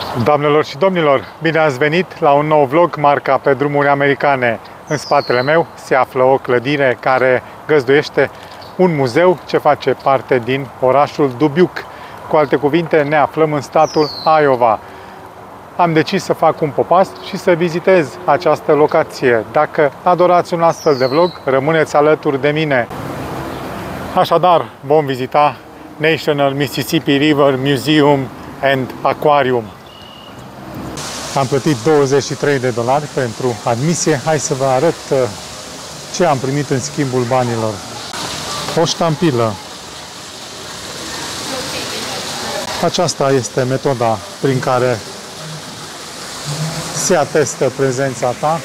Doamnelor și domnilor, bine ați venit la un nou vlog marca pe drumuri americane. În spatele meu se află o clădire care găzduiește un muzeu ce face parte din orașul Dubuque. Cu alte cuvinte, ne aflăm în statul Iowa. Am decis să fac un popas și să vizitez această locație. Dacă adorați un astfel de vlog, rămâneți alături de mine. Așadar, vom vizita National Mississippi River Museum and Aquarium. Am plătit $23 pentru admisie. Hai să vă arăt ce am primit în schimbul banilor. O ștampilă. Aceasta este metoda prin care se atestă prezența ta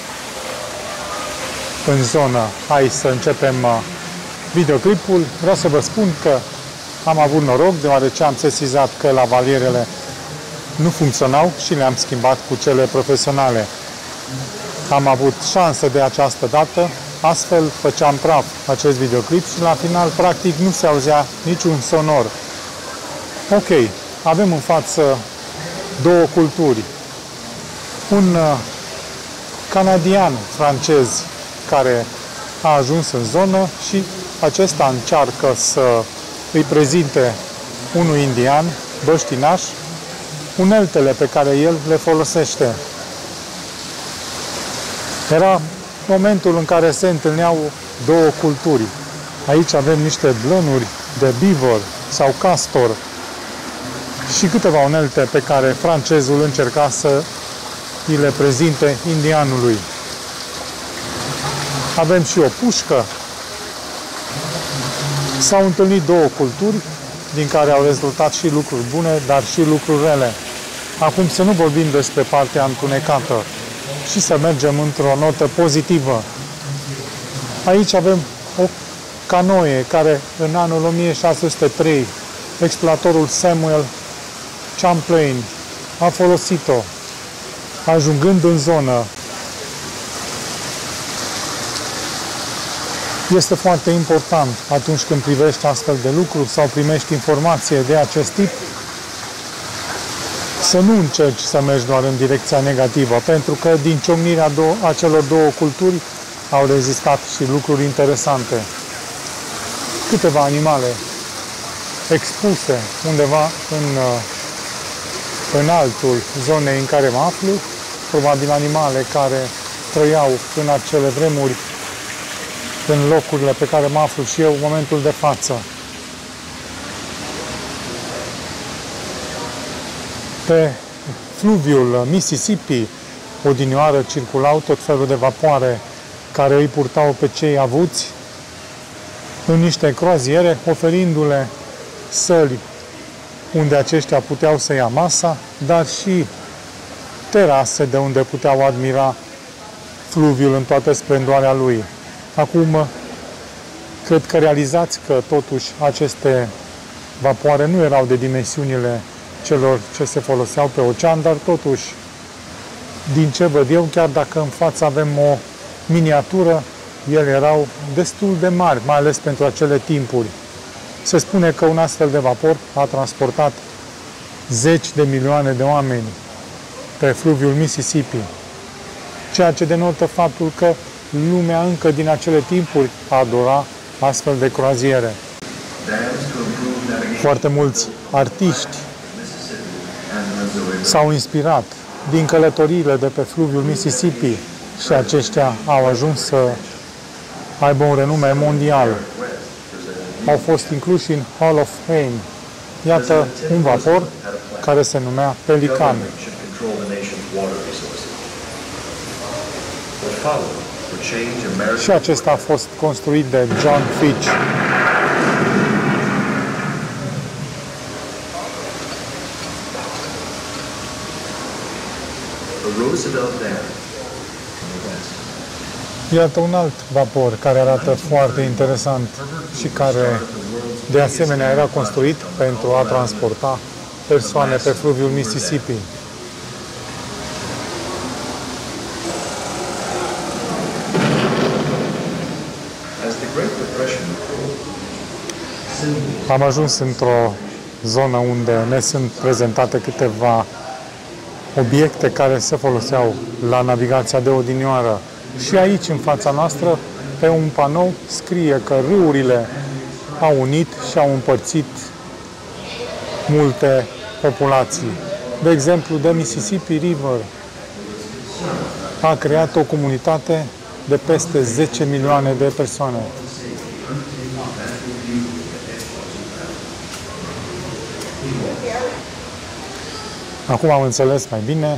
în zonă. Hai să începem videoclipul. Vreau să vă spun că am avut noroc, deoarece am sesizat că lavalierele nu funcționau și le-am schimbat cu cele profesionale. Am avut șansă de această dată, astfel făceam praf acest videoclip și la final practic nu se auzea niciun sonor. Ok, avem în față două culturi. Un canadian francez care a ajuns în zonă și acesta încearcă să îi prezinte unui indian băștinaș uneltele pe care el le folosește. Era momentul în care se întâlneau două culturi. Aici avem niște blănuri de beaver sau castor și câteva unelte pe care francezul încerca să îi le prezinte indianului. Avem și o pușcă. S-au întâlnit două culturi din care au rezultat și lucruri bune, dar și lucruri rele. Acum să nu vorbim despre partea întunecată și să mergem într-o notă pozitivă. Aici avem o canoe care în anul 1603 exploratorul Samuel Champlain a folosit-o, ajungând în zonă. Este foarte important atunci când privești astfel de lucruri sau primești informație de acest tip, să nu încerci să mergi doar în direcția negativă, pentru că din ciocnirea acelor două culturi au rezistat și lucruri interesante. Câteva animale expuse undeva în altul zonei în care mă aflu, probabil animale care trăiau în acele vremuri în locurile pe care mă aflu și eu în momentul de față. Pe fluviul Mississippi, odinioară circulau tot felul de vapoare care îi purtau pe cei avuți în niște croaziere, oferindu-le săli unde aceștia puteau să ia masa, dar și terase de unde puteau admira fluviul în toată splendoarea lui. Acum, cred că realizați că totuși aceste vapoare nu erau de dimensiunile celor ce se foloseau pe ocean, dar totuși, din ce văd eu, chiar dacă în față avem o miniatură, ele erau destul de mari, mai ales pentru acele timpuri. Se spune că un astfel de vapor a transportat 10 de milioane de oameni pe fluviul Mississippi, ceea ce denotă faptul că lumea încă din acele timpuri adora astfel de croaziere. Foarte mulți artiști s-au inspirat din călătoriile de pe fluviul Mississippi și aceștia au ajuns să aibă un renume mondial. Au fost incluși în Hall of Fame. Iată un vapor care se numea Pelican. Și acesta a fost construit de John Fitch. Iată un alt vapor care arată foarte interesant și care de asemenea era construit pentru a transporta persoane pe fluviul Mississippi. Am ajuns într-o zonă unde ne sunt prezentate câteva obiecte care se foloseau la navigația de odinioară. Și aici, în fața noastră, pe un panou, scrie că râurile au unit și au împărțit multe populații. De exemplu, The Mississippi River a creat o comunitate de peste 10 milioane de persoane. Acum am înțeles mai bine.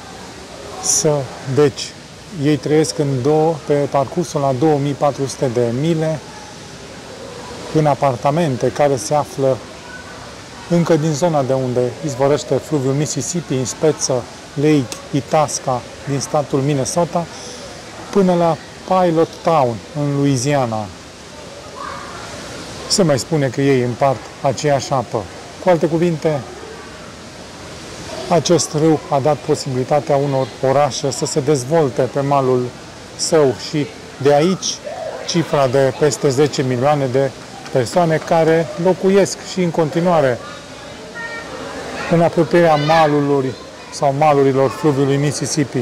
Deci, ei trăiesc pe parcursul la 2400 de mile în apartamente care se află încă din zona de unde izvorăște fluviul Mississippi, în speță Lake Itasca din statul Minnesota, până la Pilot Town, în Louisiana. Se mai spune că ei împart aceeași apă. Cu alte cuvinte, acest râu a dat posibilitatea unor orașe să se dezvolte pe malul său și de aici cifra de peste 10 milioane de persoane care locuiesc și în continuare în apropierea malului sau malurilor fluviului Mississippi.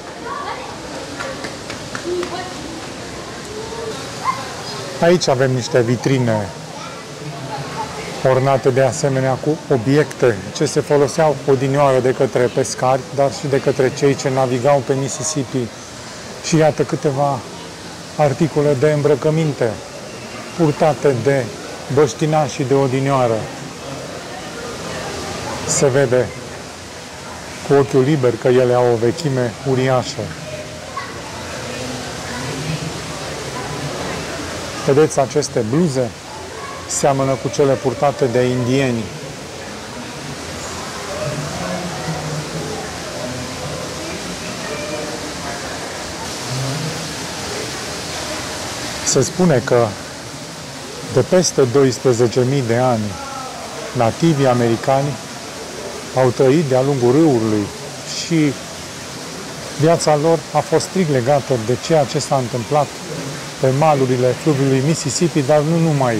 Aici avem niște vitrine ornate de asemenea cu obiecte ce se foloseau odinioară de către pescari, dar și de către cei ce navigau pe Mississippi. Și iată câteva articole de îmbrăcăminte purtate de băștinașii de odinioară. Se vede cu ochiul liber că ele au o vechime uriașă. Vedeți aceste bluze? Seamănă cu cele purtate de indieni. Se spune că de peste 12.000 de ani nativii americani au trăit de-a lungul râului și viața lor a fost strict legată de ceea ce s-a întâmplat pe malurile fluviului Mississippi, dar nu numai.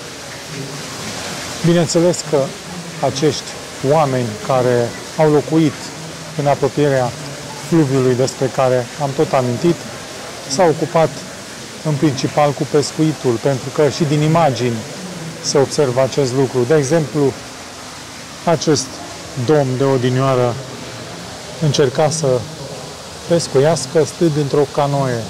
Bineînțeles că acești oameni care au locuit în apropierea fluviului despre care am tot amintit, s-au ocupat în principal cu pescuitul, pentru că și din imagini se observă acest lucru. De exemplu, acest domn de odinioară încerca să pescuiască stând într-o canoe.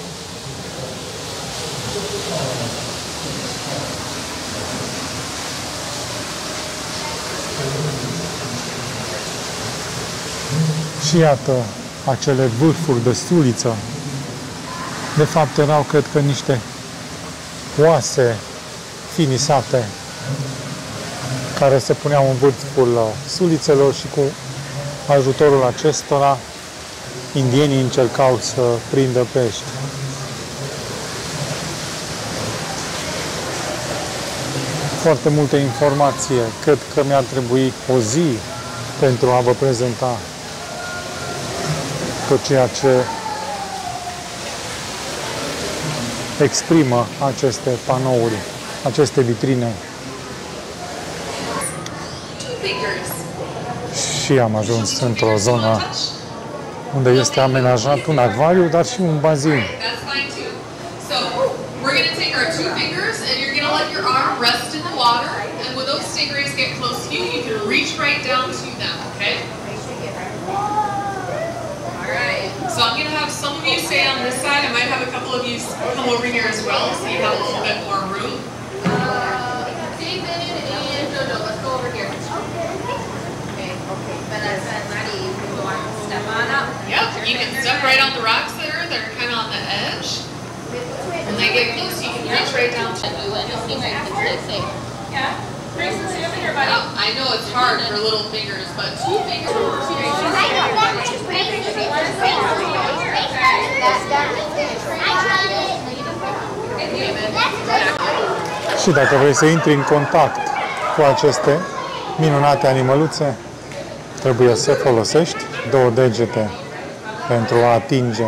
Și iată acele vârfuri de suliță. De fapt, erau, cred că, niște oase finisate care se puneau în vârful sulițelor și cu ajutorul acestora indienii încercau să prindă pești. Foarte multă informație. Cred că mi-ar trebui o zi pentru a vă prezenta tot ceea ce exprimă aceste panouri, aceste vitrine. Și am ajuns într-o zonă unde este amenajat un acvariu, dar și un bazin. So I'm going to have some of you stay on this side. I might have a couple of you come over here as well, so you have a little bit more room. David and Jojo, let's go over here. Okay. Vanessa and Maddie, you can go on, step on up. Yep, you can step right on the rocks there. They're kind of on the edge. When they get close, you can reach right down to you and you'll see right and stay safe. Yeah. Grace, see your finger, buddy. I know it's hard for little fingers, but 2 fingers. Și dacă vrei să intri în contact cu aceste minunate animăluțe, trebuie să folosești 2 degete pentru a atinge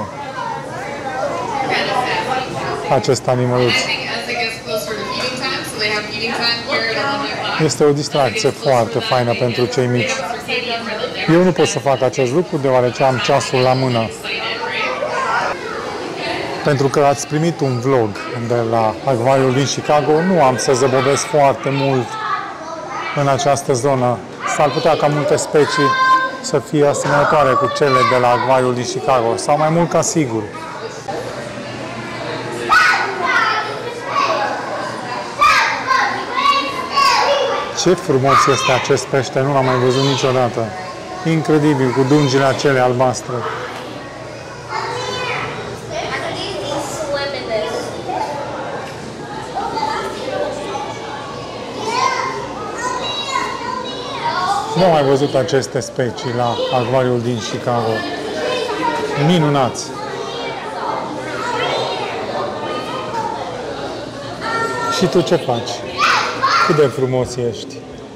acest animăluț. Este o distracție foarte faină pentru cei mici. Eu nu pot să fac acest lucru deoarece am ceasul la mână. Pentru că ați primit un vlog de la acvariul din Chicago, nu am să zăbovesc foarte mult în această zonă. S-ar putea ca multe specii să fie asemănătoare cu cele de la acvariul din Chicago, sau mai mult ca sigur. Ce frumos este acest pește, nu l-am mai văzut niciodată. Incredibil, cu dungile acelea albastre. Nu am mai văzut aceste specii la acvariul din Chicago. Minunați! Și tu ce faci? Cât de frumos ești!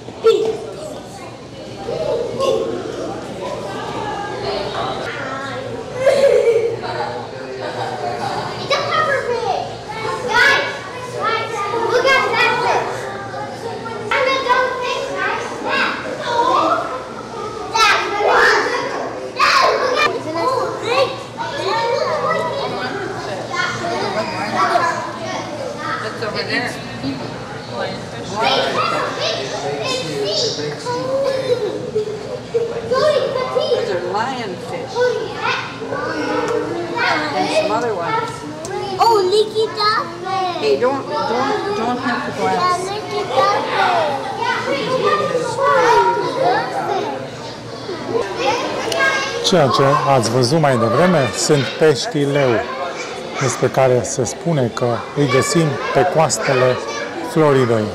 Those are lionfish. And some other ones. Oh, leaky dolphin. Hey, don't hit the glass. Yeah, leaky dolphin. Ceea ce ați văzut mai devreme sunt peștii leu, despre care se spune că îi găsim pe coastele Floridei.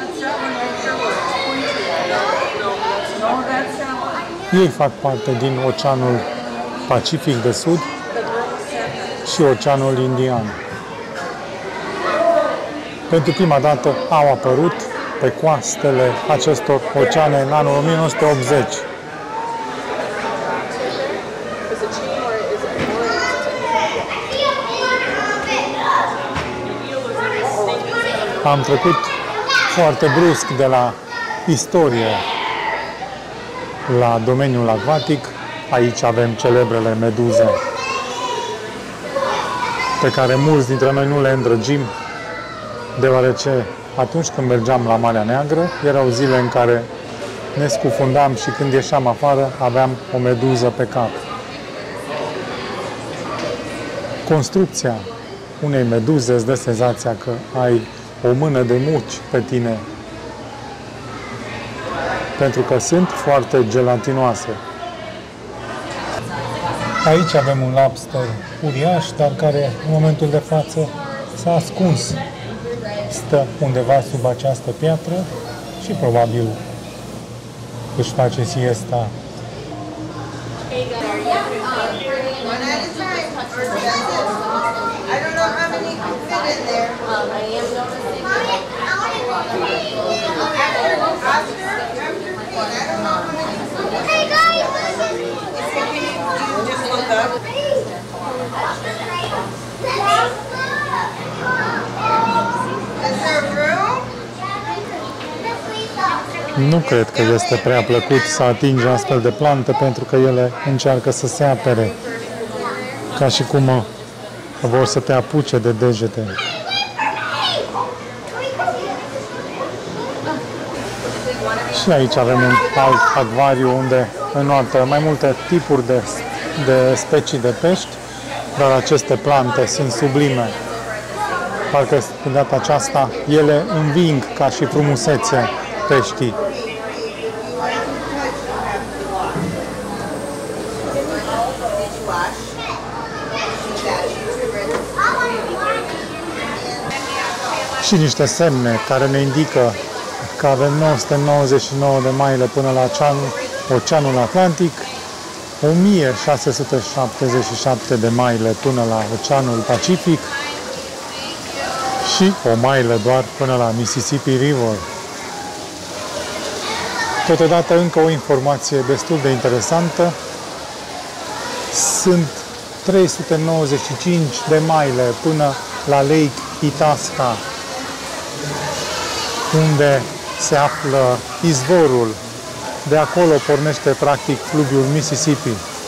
Ei fac parte din Oceanul Pacific de Sud și Oceanul Indian. Pentru prima dată au apărut pe coastele acestor oceane în anul 1980. Am trecut foarte brusc de la istorie la domeniul acvatic. Aici avem celebrele meduze, pe care mulți dintre noi nu le îndrăgim, deoarece atunci când mergeam la Marea Neagră, erau zile în care ne scufundam și când ieșeam afară aveam o meduză pe cap. Construcția unei meduze îți dă senzația că ai o mână de muci pe tine, pentru că sunt foarte gelatinoase. Aici avem un lobster uriaș, dar care în momentul de față s-a ascuns. Stă undeva sub această piatră și probabil își face siesta. Hey guys! Nu cred că este prea plăcut să atingi astfel de plante, pentru că ele încearcă să se apere, ca și cum vor să te apuce de degete. Și aici avem un alt acvariu unde înoată mai multe tipuri de specii de pești, dar aceste plante sunt sublime. Parcă de data aceasta ele înving ca și frumusețe peștii. Și niște semne care ne indică că avem 999 de maile până la Oceanul Atlantic, 1677 de maile până la Oceanul Pacific și o mailă doar până la Mississippi River. Totodată încă o informație destul de interesantă. Sunt 395 de maile până la Lake Itasca, unde se află izvorul De acolo pornește practic fluviul Mississippi.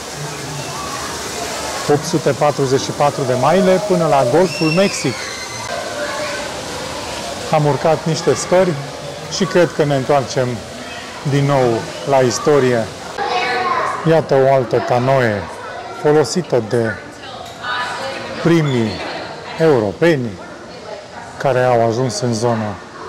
844 de mile până la Golful Mexic. Am urcat niște scări și cred că ne întoarcem din nou la istorie. Iată o altă canoe folosită de primii europeni care au ajuns în zonă.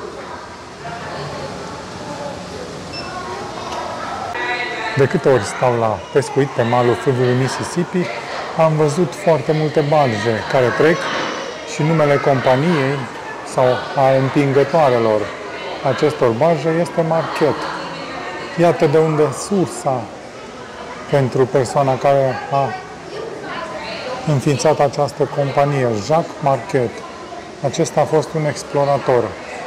De câte ori stau la pescuit pe malul fluviului Mississippi, am văzut foarte multe barge care trec și numele companiei sau a împingătoarelor acestor barge este Marquette. Iată de unde sursa pentru persoana care a înființat această companie, Jacques Marquette. Acesta a fost un explorator.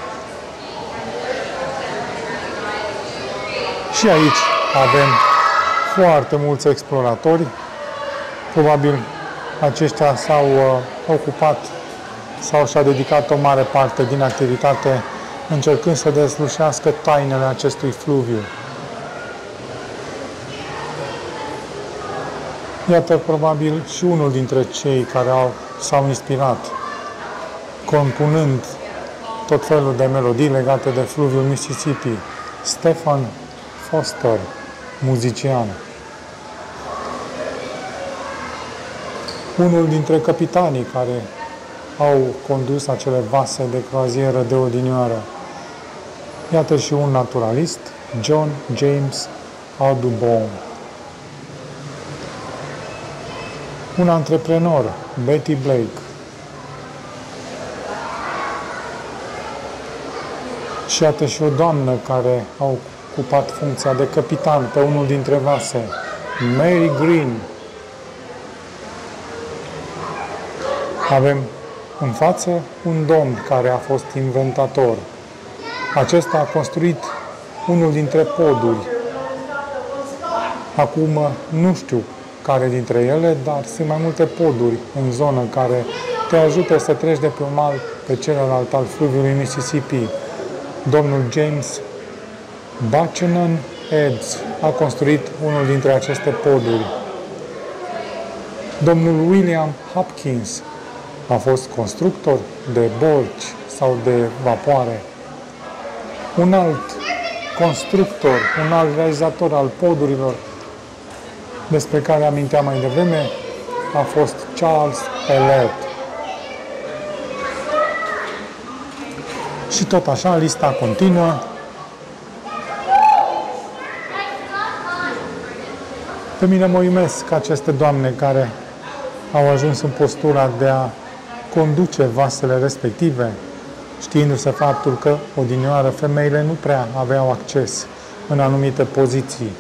Și aici avem foarte mulți exploratori. Probabil aceștia s-au ocupat sau și-au dedicat o mare parte din activitate încercând să deslușească tainele acestui fluviu. Iată probabil și unul dintre cei care s-au inspirat compunând tot felul de melodii legate de fluviul Mississippi. Stephen Foster, muzician. Unul dintre capitanii care au condus acele vase de croazieră de odinioară. Iată și un naturalist, John James Audubon. Un antreprenor, Betty Blake. Și iată și o doamnă care a ocupat funcția de capitan pe unul dintre vase, Mary Green. Avem în față un domn care a fost inventator. Acesta a construit unul dintre poduri. Acum nu știu care dintre ele, dar sunt mai multe poduri în zonă care te ajută să treci de pe un mal pe celălalt al fluviului Mississippi. Domnul James Buchanan Edds a construit unul dintre aceste poduri. Domnul William Hopkins a fost constructor de borci sau de vapoare. Un alt constructor, un alt realizator al podurilor despre care aminteam mai devreme a fost Charles Ellet. Și tot așa, lista continuă. Pe mine mă uimesc aceste doamne care au ajuns în postura de a conduce vasele respective, știindu-se faptul că odinioară femeile nu prea aveau acces în anumite poziții.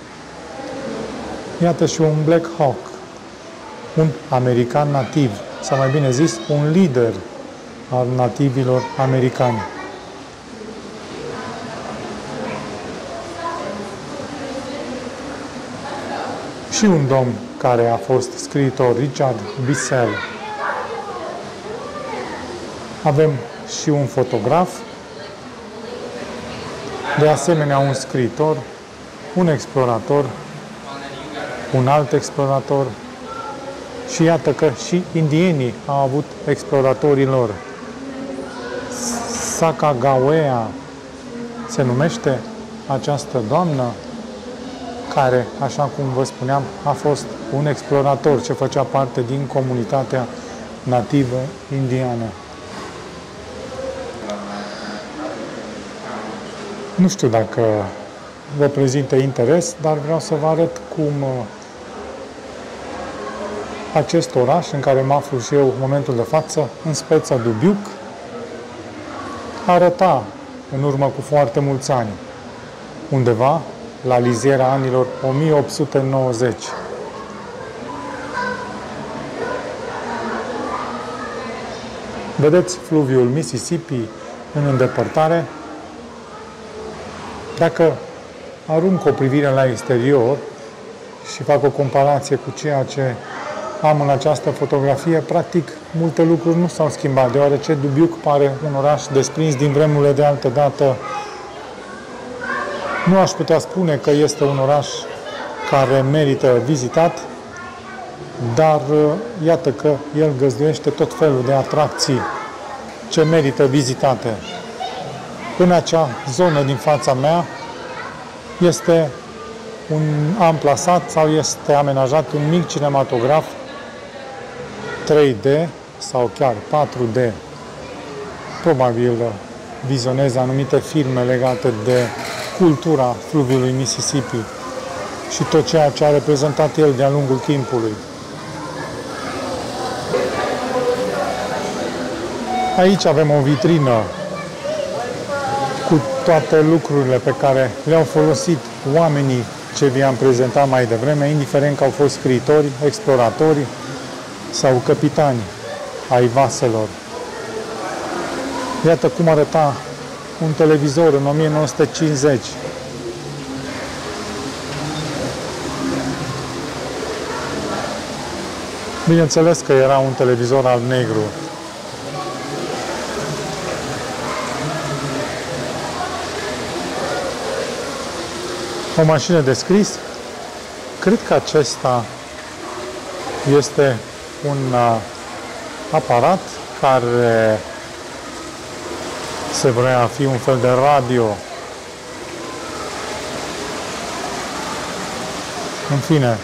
Iată și un Black Hawk, un american nativ, sau mai bine zis, un lider al nativilor americani. Și un domn care a fost scriitor, Richard Bissell. Avem și un fotograf, de asemenea un scriitor, un explorator, un alt explorator și iată că și indienii au avut exploratorii lor. Sacagawea se numește această doamnă care, așa cum vă spuneam, a fost un explorator ce făcea parte din comunitatea nativă indiană. Nu știu dacă vă prezintă interes, dar vreau să vă arăt cum acest oraș în care mă aflu și eu în momentul de față, în Speța Dubiuc, arăta în urmă cu foarte mulți ani, undeva la liziera anilor 1890. Vedeți fluviul Mississippi în îndepărtare? Dacă arunc o privire la exterior și fac o comparație cu ceea ce am în această fotografie, practic multe lucruri nu s-au schimbat, deoarece Dubiuc pare un oraș desprins din vremurile de altă dată. Nu aș putea spune că este un oraș care merită vizitat, dar iată că el găzduiește tot felul de atracții ce merită vizitate. În acea zonă din fața mea este amplasat sau este amenajat un mic cinematograf 3D sau chiar 4D. Probabil vizionez anumite filme legate de cultura fluviului Mississippi și tot ceea ce a reprezentat el de-a lungul timpului. Aici avem o vitrină cu toate lucrurile pe care le-au folosit oamenii ce vi-am prezentat mai devreme, indiferent că au fost scriitori, exploratori sau capitani ai vaselor. Iată cum arăta un televizor în 1950. Bineînțeles că era un televizor alb-negru. O mașină de scris. Cred că acesta este un aparat care se vrea a fi un fel de radio. În fine.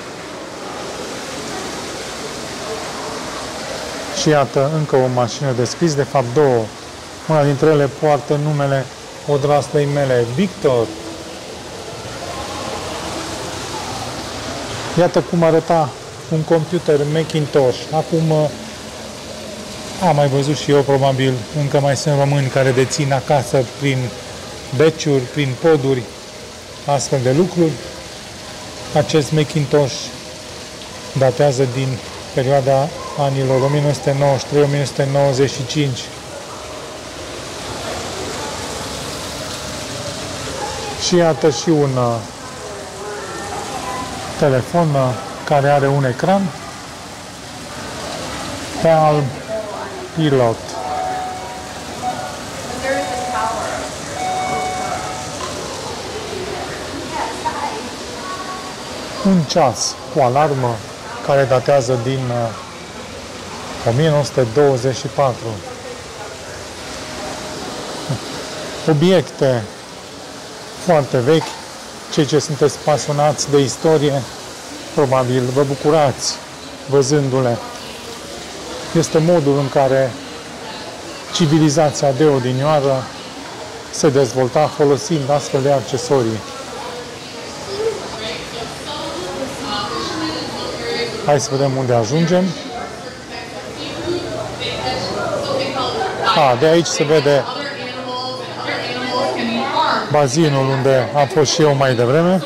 Și iată încă o mașină de scris, de fapt două. Una dintre ele poartă numele odraslei mele, Victor. Iată cum arăta un computer Macintosh. Acum am mai văzut și eu, probabil, încă mai sunt români care dețin acasă prin beciuri, prin poduri, astfel de lucruri. Acest Macintosh datează din perioada anilor 1993-1995. Și iată și un telefon care are un ecran Palm Pilot. Un ceas cu alarmă care datează din 1924. Obiecte foarte vechi. Cei ce sunteți pasionați de istorie, probabil vă bucurați văzându-le. Este modul în care civilizația de odinioară se dezvolta folosind astfel de accesorii. Hai să vedem unde ajungem. De aici se vede bazinul unde am fost și eu mai devreme.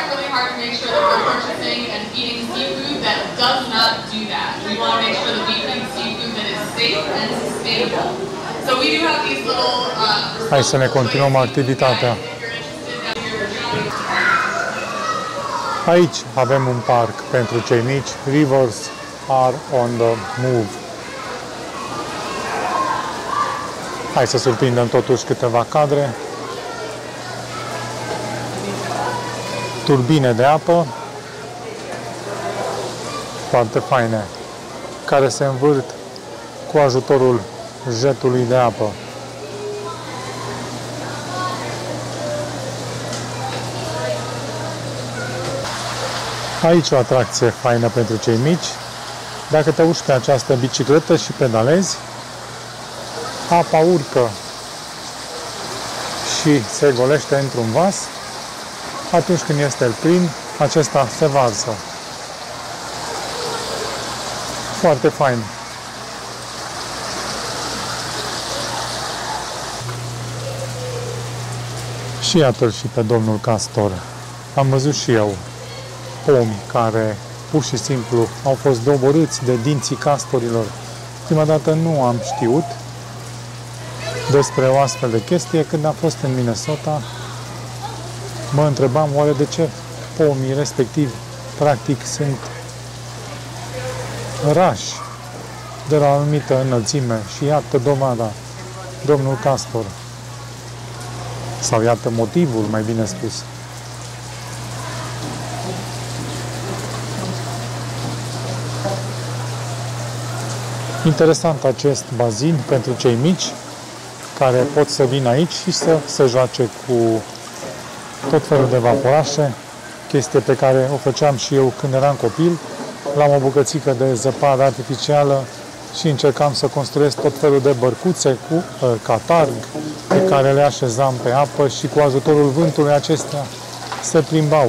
Hai să ne continuăm activitatea. Aici avem un parc pentru cei mici. Rivers are on the move. Hai să surprindem totuși câteva cadre. Turbine de apă foarte faine, care se învârt cu ajutorul jetului de apă. Aici o atracție faină pentru cei mici. Dacă te urci pe această bicicletă și pedalezi, apa urcă și se golește într-un vas. Atunci când este plin, acesta se varsă. Foarte fain. Și iată-l și pe domnul Castor. Am văzut și eu pomi care pur și simplu au fost doborâți de dinții castorilor. Prima dată nu am știut despre o astfel de chestie. Când am fost în Minnesota, mă întrebam oare de ce pomii respectivi practic sunt rași de la o anumită înălțime. Și iată dovada, domnul Castor Sau iată motivul, mai bine spus. Interesant acest bazin pentru cei mici care pot să vină aici și să se joace cu tot felul de vaporașe, chestie pe care o făceam și eu când eram copil. Luam o bucățică de zăpadă artificială și încercam să construiesc tot felul de bărcuțe cu catarg pe care le așezam pe apă și cu ajutorul vântului acestea se plimbau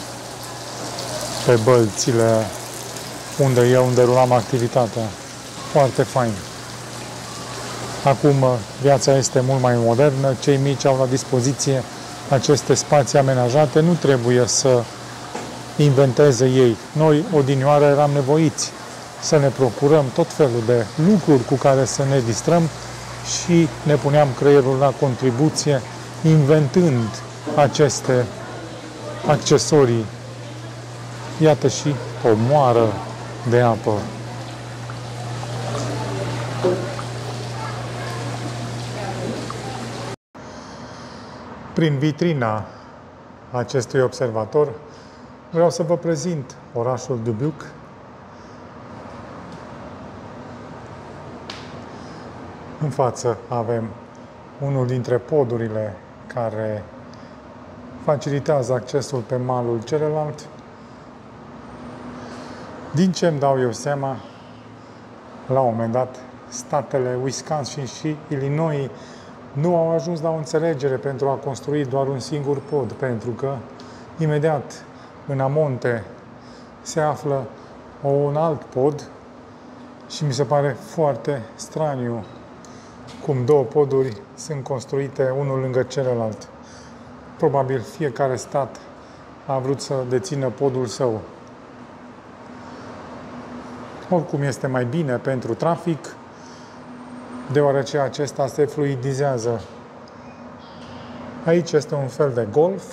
pe bălțile unde eu derulam activitatea. Foarte fain. Acum viața este mult mai modernă, cei mici au la dispoziție aceste spații amenajate, nu trebuie să inventeze ei. Noi, odinioară, eram nevoiți să ne procurăm tot felul de lucruri cu care să ne distrăm și ne puneam creierul la contribuție inventând aceste accesorii. Iată și o moară de apă. Prin vitrina acestui observator vreau să vă prezint orașul Dubuque. În față avem unul dintre podurile care facilitează accesul pe malul celălalt. Din ce îmi dau eu seama, la un moment dat, statele Wisconsin și Illinois nu au ajuns la o înțelegere pentru a construi doar un singur pod, pentru că imediat în amonte se află un alt pod și mi se pare foarte straniu cum două poduri sunt construite unul lângă celălalt. Probabil fiecare stat a vrut să dețină podul său. Oricum este mai bine pentru trafic, deoarece acesta se fluidizează. Aici este un fel de golf.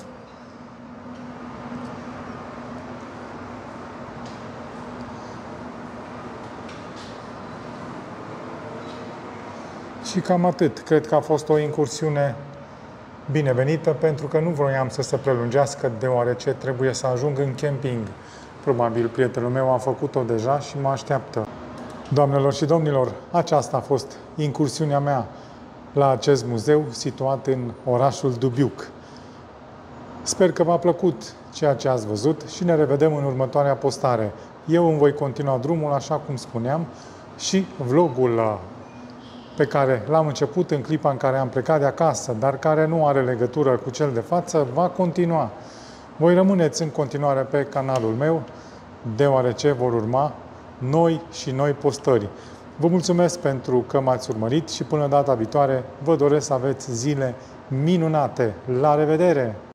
Și cam atât. Cred că a fost o incursiune binevenită, pentru că nu vroiam să se prelungească, deoarece trebuie să ajung în camping. Probabil prietenul meu a făcut-o deja și mă așteaptă. Doamnelor și domnilor, aceasta a fost incursiunea mea la acest muzeu situat în orașul Dubuque. Sper că v-a plăcut ceea ce ați văzut și ne revedem în următoarea postare. Eu îmi voi continua drumul, așa cum spuneam, și vlogul pe care l-am început în clipa în care am plecat de acasă, dar care nu are legătură cu cel de față, va continua. Voi rămâneți în continuare pe canalul meu, deoarece vor urma noi și noi postări. Vă mulțumesc pentru că m-ați urmărit și până data viitoare vă doresc să aveți zile minunate. La revedere!